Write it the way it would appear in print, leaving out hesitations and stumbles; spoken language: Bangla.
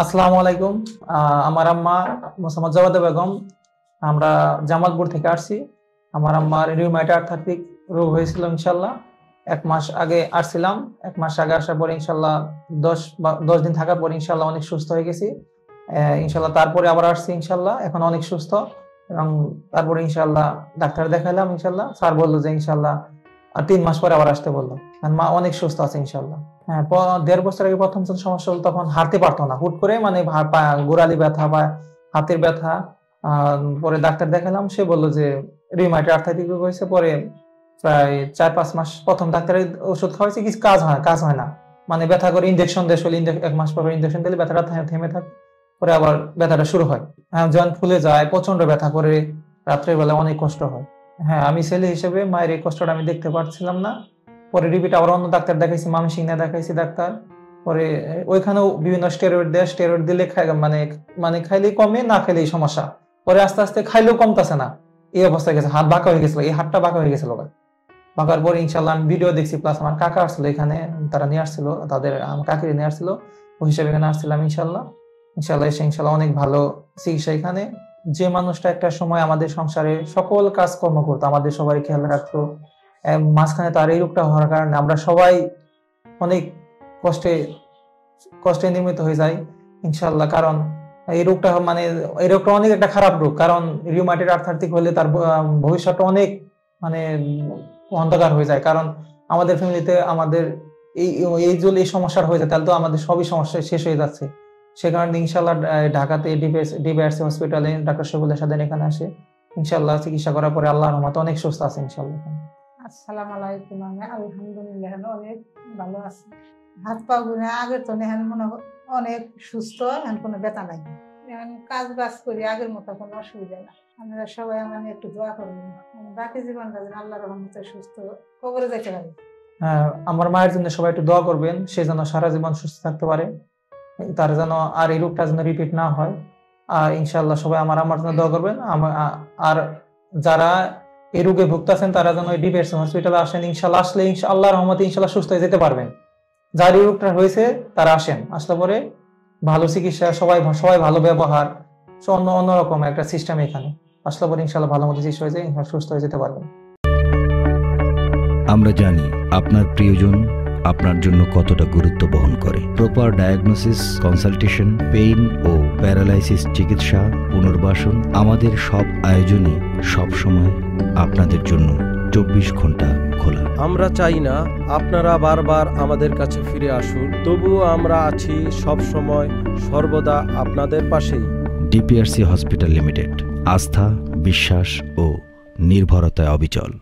আসসালামু আলাইকুম। আমার আম্মা মোসাম্মদ জাওয়াদা বেগম। আমরা জামালপুর থেকে আসছি। আমার আম্মার রিউমাটয়েড আর্থ্রাইটিস রোগ হয়েছিল ইনশাল্লাহ। 1 মাস আগে আসছিলাম। 1 মাস আগে আসার পরে ইনশাল্লাহ 10 দিন থাকার পরে ইনশাল্লাহ অনেক সুস্থ হয়ে গেছি। ইনশাল্লাহ তারপরে আবার আসছি ইনশাল্লাহ, এখন অনেক সুস্থ। এবং তারপরে ইনশাল্লাহ ডাক্তার দেখালাম, ইনশাল্লাহ স্যার বললো যে ইনশাল্লাহ আর 3 মাস পরে আবার আসতে বললো। আর মা অনেক সুস্থ আছে ইনশাল্লাহ। হ্যাঁ, 1.5 বছর আগে প্রথম যখন সমস্যা হলো তখন হাঁটতে পারতো না, হুট করে মানে গোড়ালি ব্যথা বা হাতের ব্যথা। পরে ডাক্তার দেখালাম, সে বললো যে রিউমাটয়েড আর্থ্রাইটিস হয়েছে। পরে প্রায় 4-5 মাস প্রথম ডাক্তারের ওষুধ খাওয়াইছে, কিছু কাজ হয় না। মানে ব্যথা করে ইনজেকশন দেয়, 1 মাস পর ইনজেকশন দিলে ব্যথাটা থেমে থাকে, পরে আবার ব্যথাটা শুরু হয়। জয়েন্ট ফুলে যায়, প্রচন্ড ব্যথা করে, রাত্রের বেলা অনেক কষ্ট হয়। হ্যাঁ, আমি ছেলে হিসেবে মায়ের এই কষ্টটা আমি দেখতে পারছিলাম না। পরে রিপিট আবার অন্য ডাক্তার দেখাইছি, ময়মনসিংহে দেখাইছি ডাক্তার। পরে ওইখানেও বিভিন্ন স্টেরয়েড দেয়, স্টেরয়েড দিলে মানে খাইলেই কমে, না খাইলেই সমস্যা। পরে আস্তে আস্তে খাইলেও কমতেছে না, এই অবস্থা গেছে। হাত বাঁকা হয়ে গেছিল, এই হাতটা বাঁকা হয়ে গেছিল। বাঁকার পরে ইনশাল্লাহ আমি ভিডিও দেখছি, প্লাস আমার কাকা আসছিল এখানে, তারা নিয়ে আসছিল, আমার কাকিরে নিয়ে আসছিল, ওই হিসাবে এখানে আসছিলাম। ইনশাল্লাহ এসে ইনশাল্লাহ অনেক ভালো চিকিৎসা এখানে। যে মানুষটা একটা সময় আমাদের সংসারে সকল কাজকর্ম করতো, আমাদের সবাই খেয়াল রাখতো, মাঝখানে তার এই রোগটা হওয়ার কারণে আমরা সবাই অনেক কষ্টে নির্মিত হয়ে যাই ইনশাল্লাহ। কারণ এই রোগটা অনেক একটা খারাপ রোগ। কারণ রিউমাটয়েড আর্থ্রাইটিস হলে তার ভবিষ্যৎটা অনেক মানে অন্ধকার হয়ে যায়। কারণ আমাদের ফ্যামিলিতে আমাদের এই সমস্যার হয়ে যায়, তাহলে তো আমাদের সবই সমস্যা শেষ হয়ে যাচ্ছে। সে কারণে ইনশাল্লাহ ঢাকাতে ডিপিআরসি হসপিটালে ডাক্তার শফিউল্লাহ সাদেন এখানে আসে। ইনশাল্লাহ চিকিৎসা করার পরে আল্লাহর রহমতে অনেক সুস্থ আছে ইনশাল্লাহ। আসসালামু আলাইকুম। আমি আলহামদুলিল্লাহ অনেক ভালো আছি। হাত পা গুনে আগে তো নেহান মনে অনেক সুস্থ, এখন কোনো ব্যথা নাই। এখন কাজ বাজ করি, আগের মতো কোনো অসুবিধা না। আপনারা সবাই আমার একটু দোয়া করবেন, বাকি জীবনটা যেন আল্লাহর রহমতে সুস্থ কবরে যেতে পারি। আমার মায়ের জন্য সবাই একটু দোয়া করবেন, সে যেন সারা জীবন সুস্থ থাকতে পারে, তার যেন আর এই রোগটা যেন রিপিট না হয়। আর ইনশাল্লাহ সবাই আমার জন্য দোয়া করবেন। আর যারা এই রোগে ভুগতেছেন তারা যেন ডিপিআরসি হসপিটালে আসেন। ইনশাল্লাহ আসলে আল্লাহর রহমতে ইনশাল্লাহ সুস্থ হয়ে যেতে পারবেন। যার এই রোগটা হয়েছে তারা আসেন, আসলে পরে ভালো চিকিৎসা, সবাই ভালো ব্যবহার, অন্যরকম একটা সিস্টেম এখানে আসলে পরে ইনশাল্লাহ ভালো মতো চিকিৎসা হয়ে যায়, সুস্থ হয়ে যেতে পারবেন। আমরা জানি আপনার প্রিয়জন আপনার জন্য কতটা গুরুত্ব বহন করে। প্রপার ডায়াগনোসিস, কনসালটেশন, পেইন ও প্যারালাইসিস চিকিৎসা, পুনর্বাসন, আমাদের সব আয়োজনে সব সময় আপনাদের জন্য 24 ঘন্টা খোলা। আমরা চাই না আপনারা বারবার আমাদের কাছে ফিরে আসুন, তবুও আমরা আছি সব সময় সর্বদা আপনাদের পাশেই। ডিপিআরসি হসপিটাল লিমিটেড, আস্থা, বিশ্বাস ও নির্ভরতায় অবিচল।